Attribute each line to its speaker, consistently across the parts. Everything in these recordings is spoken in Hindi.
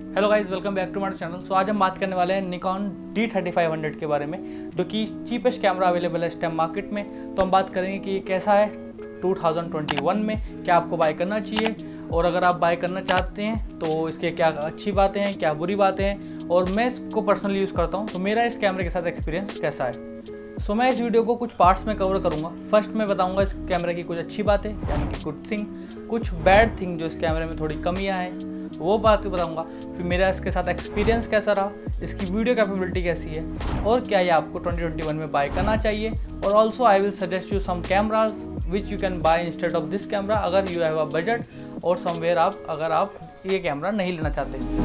Speaker 1: Hello guys, welcome back to my channel. So आज हम बात करने वाले हैं निकॉन D3500 के बारे में, जो कि चीपेस्ट कैमरा अवेलेबल है इस टाइम मार्केट में। तो हम बात करेंगे कि ये कैसा है 2021 में, क्या आपको बाय करना चाहिए, और अगर आप बाय करना चाहते हैं तो इसके क्या अच्छी बातें हैं, क्या बुरी बातें हैं, और मैं इसको पर्सनली यूज़ करता हूँ तो मेरा इस कैमरे के साथ एक्सपीरियंस कैसा है। सो मैं इस वीडियो को कुछ पार्ट्स में कवर करूँगा। फर्स्ट मैं बताऊँगा इस कैमरे की कुछ अच्छी बातें, यानी कि गुड थिंग, कुछ बैड थिंग जो इस कैमरे में थोड़ी कमियाँ हैं वो बात बताऊंगा। फिर मेरा इसके साथ एक्सपीरियंस कैसा रहा, इसकी वीडियो कैपेबिलिटी कैसी है, और क्या ये आपको 2021 में बाय करना चाहिए। और also I will suggest you some cameras which you can buy instead of this camera अगर यू हैव अ बजट, और समवेयर अगर आप ये कैमरा नहीं लेना चाहते।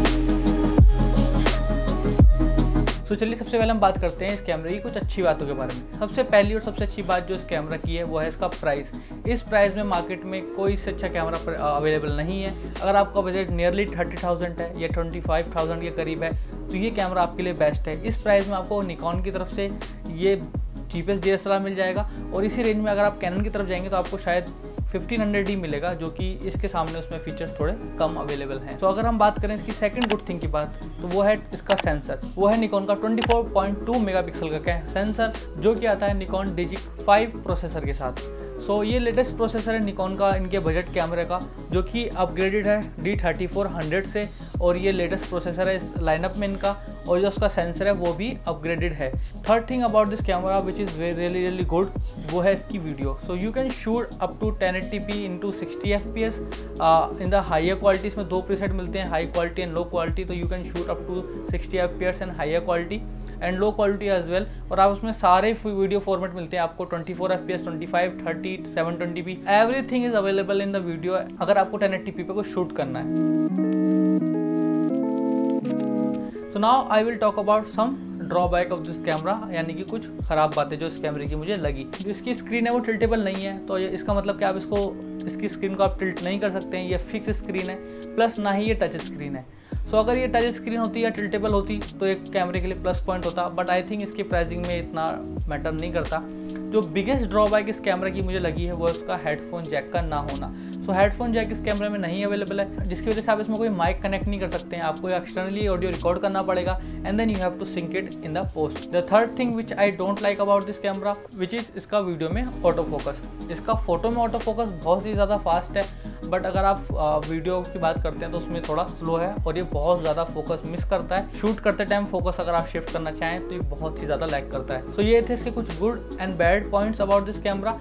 Speaker 1: तो चलिए सबसे पहले हम बात करते हैं इस कैमरे की कुछ अच्छी बातों के बारे में। सबसे पहली और सबसे अच्छी बात जो इस कैमरा की है वो है इसका प्राइस। इस प्राइस में मार्केट में कोई इससे अच्छा कैमरा अवेलेबल नहीं है। अगर आपका बजट नियरली 30,000 है या 25,000 के करीब है तो ये कैमरा आपके लिए बेस्ट है। इस प्राइस में आपको निकॉन की तरफ से ये चीपेस्ट DSLR मिल जाएगा, और इसी रेंज में अगर आप कैनन की तरफ जाएंगे तो आपको शायद 1500 ही मिलेगा, जो कि इसके सामने उसमें फीचर्स थोड़े कम अवेलेबल हैं। तो अगर हम बात करें इसकी सेकंड गुड थिंग की बात, तो वो है इसका सेंसर। वो है निकॉन का 24.2 मेगापिक्सल का सेंसर, जो कि आता है निकॉन डिजिक 5 प्रोसेसर के साथ। सो ये लेटेस्ट प्रोसेसर है निकॉन का इनके बजट कैमरे का, जो कि अपग्रेडेड है D3400 से, और ये लेटेस्ट प्रोसेसर है इस लाइनअप में इनका, और जो उसका सेंसर है वो भी अपग्रेडेड है। Third thing about this camera which is really good, वो है इसकी video. So you can shoot up to 1080p into 60 FPS in the higher quality. इसमें दो प्रीसेट मिलते हैं, high quality and low quality. तो you can shoot up to 60 FPS and higher quality and low quality as well. और आप उसमें सारे वीडियो फॉर्मेट मिलते हैं आपको, 24 FPS, 25, 30, 720p, everything is available in the video अगर आपको 1080p पे कुछ शूट करना है। So now I will talk about some drawback of this camera, यानी कि कुछ ख़राब बातें जो इस कैमरे की मुझे लगी। जो इसकी स्क्रीन है वो टिल्टेबल नहीं है, तो इसका मतलब कि आप इसकी स्क्रीन को आप टिल्ट नहीं कर सकते हैं। ये फिक्स स्क्रीन है, प्लस ना ही ये टच स्क्रीन है। सो अगर ये टच स्क्रीन होती या टिल्टेबल होती तो एक कैमरे के लिए प्लस पॉइंट होता, बट आई थिंक इसकी प्राइसिंग में इतना मैटर नहीं करता। जो बिगेस्ट ड्रॉबैक इस कैमरा की मुझे लगी है वो उसका हेडफोन जैक का ना होना। सो हेडफोन जैक इस कैमरे में नहीं अवेलेबल है, जिसकी वजह से आप इसमें कोई माइक कनेक्ट नहीं कर सकते हैं। आपको एक्सटर्नली ऑडियो रिकॉर्ड करना पड़ेगा and then you have to sync it in the post. The third thing which I don't like about this camera which is इसका वीडियो में ऑटो फोकस। इसका फोटो में ऑटो फोकस बहुत ही ज़्यादा फास्ट है, बट अगर आप वीडियो की बात करते हैं तो उसमें थोड़ा स्लो है, और ये बहुत ज़्यादा फोकस मिस करता है। शूट करते टाइम फोकस अगर आप शिफ्ट करना चाहें तो ये बहुत ही ज़्यादा लैग करता है। सो ये थे इसके कुछ good and bad points about this camera.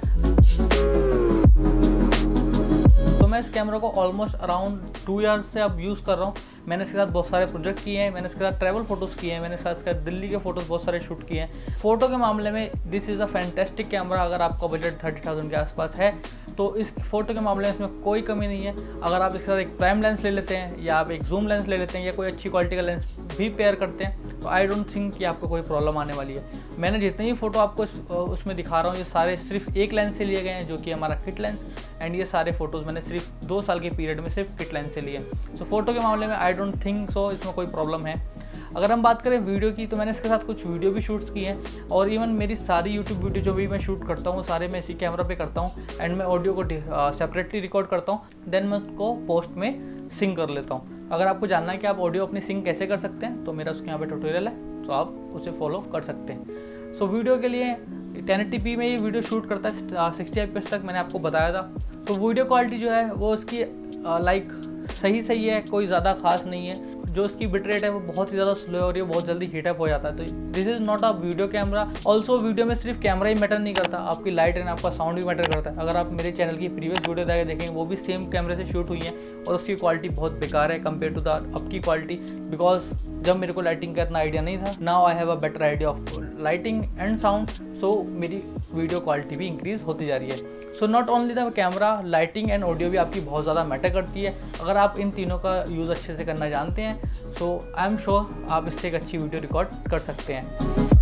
Speaker 1: तो मैं इस कैमरा को ऑलमोस्ट अराउंड 2 ईयर्स से अब यूज़ कर रहा हूँ। मैंने इसके साथ बहुत सारे प्रोजेक्ट किए हैं, मैंने इसके साथ ट्रैवल फोटोज़ किए हैं, मैंने इसके साथ दिल्ली के फोटोज़ बहुत सारे शूट किए हैं। फ़ोटो के मामले में this is a fantastic camera. अगर आपका बजट 30,000 के आसपास है तो इस फोटो के मामले में इसमें कोई कमी नहीं है। अगर आप इसके साथ एक प्राइम लेंस ले लेते हैं, या आप एक जूम लेंस ले लेते हैं, या कोई अच्छी क्वालिटी का लेंस भी पेयर करते हैं, तो आई डोंट थिंक कि आपको कोई प्रॉब्लम आने वाली है। मैंने जितने ही फ़ोटो आपको उसमें दिखा रहा हूँ ये सारे सिर्फ एक लेंस से लिए गए हैं, जो कि हमारा किट लेंस, एंड ये सारे फोटोज़ मैंने सिर्फ 2 साल के पीरियड में सिर्फ किट लेंस से लिए। सो फोटो के मामले में आई डोंट थिंक सो इसमें कोई प्रॉब्लम है। अगर हम बात करें वीडियो की, तो मैंने इसके साथ कुछ वीडियो भी शूट्स किए हैं, और इवन मेरी सारी यूट्यूब वीडियो जो भी मैं शूट करता हूँ सारे मैं इसी कैमरा पे करता हूँ, एंड मैं ऑडियो को सेपरेटली रिकॉर्ड करता हूँ, देन मैं उसको पोस्ट में सिंक कर लेता हूँ। अगर आपको जानना है कि आप ऑडियो अपनी सिंक कैसे कर सकते हैं तो मेरा उसके यहाँ पे ट्यूटोरियल है, तो आप उसे फॉलो कर सकते हैं। सो वीडियो के लिए 1080p में ये वीडियो शूट करता है 60 FPS तक, मैंने आपको बताया था। तो वीडियो क्वालिटी जो है वो उसकी लाइक सही है, कोई ज़्यादा खास नहीं है। जो इसकी बिट रेट है वो बहुत ही ज़्यादा स्लो है, और ये बहुत जल्दी हीटअप हो जाता है। तो this is not a video camera. Also video में सिर्फ कैमरा ही मैटर नहीं करता, आपकी लाइट एंड आपका साउंड भी मैटर करता है। अगर आप मेरे चैनल की प्रीवियस वीडियो जाकर देखेंगे, वो भी सेम कैमरे से शूट हुई हैं, और उसकी क्वालिटी बहुत बेकार है कंपेयर टू द अब की क्वालिटी, बिकॉज जब मेरे को लाइटिंग का इतना आइडिया नहीं था, now I have a better idea of lighting and sound. So मेरी वीडियो क्वालिटी भी इंक्रीज होती जा रही है। So not only the camera, lighting and audio भी आपकी बहुत ज़्यादा मैटर करती है। अगर आप इन तीनों का यूज़ अच्छे से करना जानते हैं, सो आई एम श्योर आप इससे एक अच्छी वीडियो रिकॉर्ड कर सकते हैं।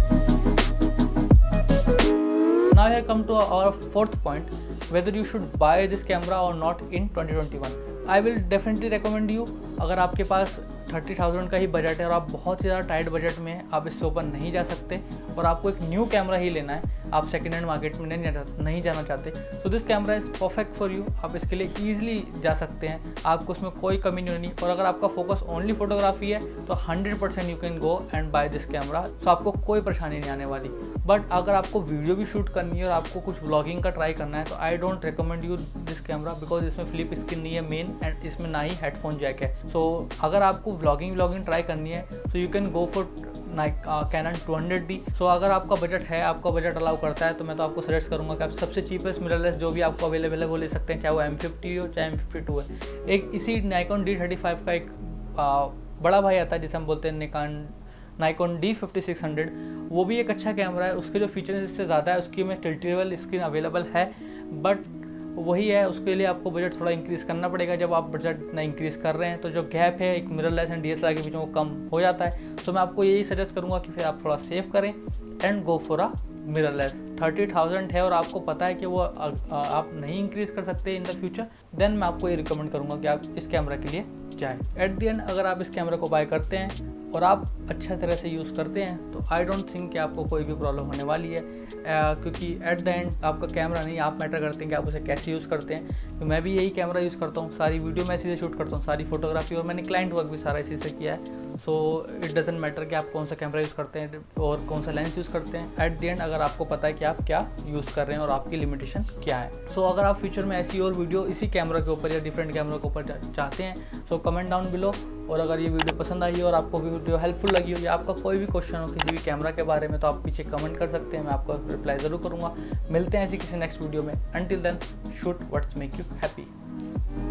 Speaker 1: Now here come to our fourth point, whether you should buy this camera or not in 2021. I will definitely recommend you, अगर आपके पास 30,000 का ही बजट है और आप बहुत ही ज़्यादा टाइट बजट में हैं, आप इससे ऊपर नहीं जा सकते और आपको एक न्यू कैमरा ही लेना है, आप सेकेंड हैंड मार्केट में नहीं जाना चाहते, तो this camera is perfect for you. आप इसके लिए ईजिली जा सकते हैं, आपको उसमें कोई कमी नहीं होनी। और अगर आपका फोकस ओनली फोटोग्राफी है तो 100% you can go and buy this camera, तो आपको कोई परेशानी नहीं आने वाली। बट अगर आपको वीडियो भी शूट करनी है और आपको कुछ व्लॉगिंग का ट्राई करना है तो I don't recommend you this camera, because इसमें फ्लिप स्क्रीन नहीं है मेन, एंड इसमें ना ही हेडफोन जैक है। सो अगर आपको व्लॉगिंग ट्राई करनी है तो you can go for Canon 200D। So अगर आपका बजट है, आपका बजट अलाउ करता है, तो मैं तो आपको सजेस्ट करूंगा कि आप सबसे चीपेस्ट मिररलेस जो भी आपको अवेलेबल है वो ले सकते हैं, चाहे वो M50 हो चाहे M52 है। एक इसी Nikon D35 का एक बड़ा भाई आता है जिसे हम बोलते हैं Nikon D5600, वो भी एक अच्छा कैमरा है। उसके जो फीचर्स इससे ज़्यादा है, उसकी में टिल्टेबल स्क्रीन अवेलेबल है, बट वही है, उसके लिए आपको बजट थोड़ा इंक्रीज़ करना पड़ेगा। जब आप बजट ना इंक्रीज़ कर रहे हैं तो जो गैप है एक मिररलेस एंड DSLR के बीच में वो कम हो जाता है। तो मैं आपको यही सजेस्ट करूँगा कि फिर आप थोड़ा सेव करें and go for a mirrorless. 30,000 है और आपको पता है कि वो आप नहीं इंक्रीज़ कर सकते इन द फ्यूचर, देन मैं आपको ये रिकमेंड करूँगा कि आप इस कैमरा के लिए जाएँ। एट द एंड अगर आप इस कैमरा को बाय करते हैं और आप अच्छा तरह से यूज़ करते हैं तो आई डोंट थिंक कि आपको कोई भी प्रॉब्लम होने वाली है, क्योंकि एट द एंड आपका कैमरा नहीं, आप मैटर करते हैं कि आप उसे कैसे यूज़ करते हैं। तो मैं भी यही कैमरा यूज़ करता हूँ, सारी वीडियो मैं इसी से शूट करता हूँ, सारी फोटोग्राफी, और मैंने क्लाइंट वर्क भी सारा इसी से किया है। सो इट डजेंट मैटर कि आप कौन सा कैमरा यूज़ करते हैं और कौन सा लेंस यूज़ करते हैं। एट द एंड अगर आपको पता है कि आप क्या यूज़ कर रहे हैं और आपकी लिमिटेशन क्या है। सो अगर आप फ्यूचर में ऐसी और वीडियो इसी कैमरा के ऊपर या डिफरेंट कैमरा के ऊपर चाहते हैं सो कमेंट डाउन बिलो। और अगर ये वीडियो पसंद आई हो और आपको वीडियो हेल्पफुल लगी हो या आपका कोई भी क्वेश्चन हो किसी भी कैमरा के बारे में तो आप पीछे कमेंट कर सकते हैं, मैं आपको रिप्लाई ज़रूर करूँगा। मिलते हैं ऐसी किसी नेक्स्ट वीडियो में। Until then shoot what's make you happy.